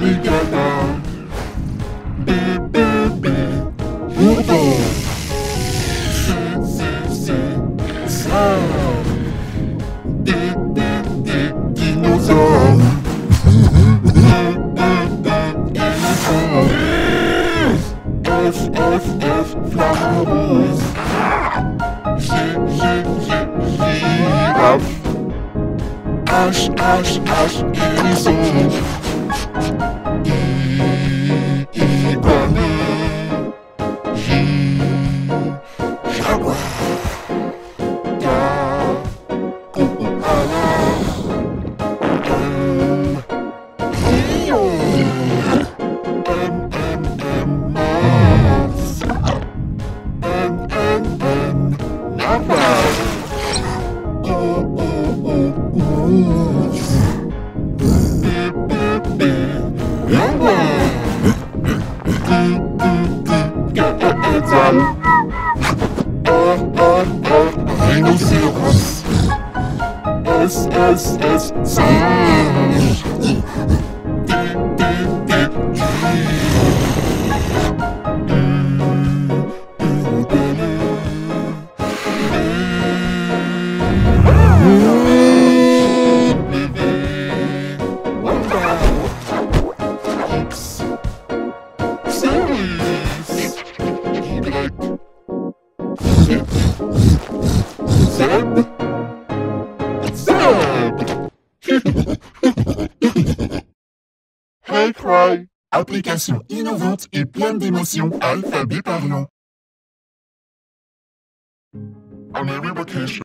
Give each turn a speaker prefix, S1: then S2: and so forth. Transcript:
S1: together. B, B, B, Hugo. C, C, C, Sam. D, D, D, dinosaur. F, F, F, flamme rouge. G, G, G, girafe. H, H, H, hérisson. Iguane. J, jaguar. K, koala. M, lion. M, mouse. N, narwhal. O, ours. B, B, B, penguin. Étoile. R, rhinocéros. S, S, S, singe. D, D, D, Hey Cry, application innovante et pleine d'émotions, alphabet parlant. On every vacation.